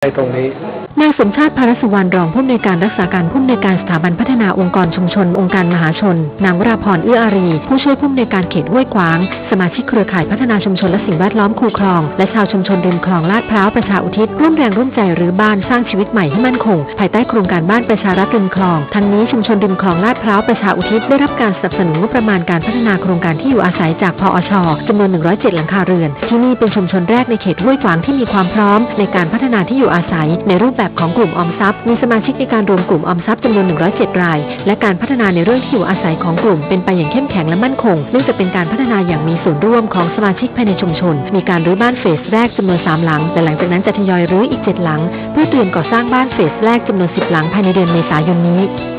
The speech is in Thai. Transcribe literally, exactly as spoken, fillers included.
ในตรงนี้นายสมชาติ ภารสุวรรณรองผู้อำนวยการรักษาการผู้อำนวยการสถาบันพัฒนาองค์กรชุมชนองค์การมหาชนนางวราพรเอื้ออารีผู้ช่วยผู้อำนวยการเขตห้วยขวางสมาชิกเครือข่ายพัฒนาชุมชนและสิ่งแวดล้อมคูคลองและชาวชุมชนริมคลองลาดพร้าวประชาอุทิศร่วมแรงร่วมใจรื้อบ้านสร้างชีวิตใหม่ให้มั่นคงภายใต้โครงการบ้านประชารัฐริมคลองทั้งนี้ชุมชนริมคลองลาดพร้าวประชาอุทิศได้รับการสนับสนุนงบประมาณการพัฒนาโครงการที่อยู่อาศัยจากพอช.จำนวนหนึ่งร้อยเจ็ดหลังคาเรือนที่นี่เป็นชุมชนแรกในเขตห้วยขวางที่มีความพร้อมในการพัฒนาที่อยู่อาศัยในรูปแบบของกลุ่มออมทรัพย์มีสมาชิกในการรวมกลุ่มออมทรัพย์จำนวนหนึ่งร้อยเจ็ดรายและการพัฒนาในเรื่องที่อยู่อาศัยของกลุ่มเป็นไปอย่างเข้มแข็งและมั่นคงเนื่องจากเป็นการพัฒนาอย่างมีส่วนร่วมของสมาชิกภายในชุมชนมีการรื้อบ้านเฟสแรกจำนวนสามหลังและหลังจากนั้นจะทยอยรื้ออีกเจ็ดหลังเพื่อเตรียมก่อสร้างบ้านเฟสแรกจำนวนสิบหลังภายในเดือนเมษายนนี้